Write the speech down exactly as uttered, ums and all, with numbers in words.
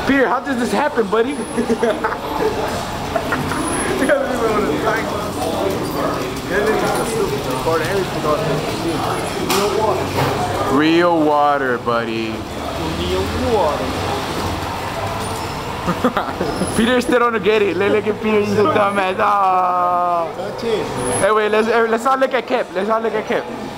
Peter, how does this happen, buddy? Real water, buddy. Real water. Peter still don't get it. Look at Peter, he's a dumbass. Oh. Hey, wait, let's let's all look at Kip. Let's all look at Kip.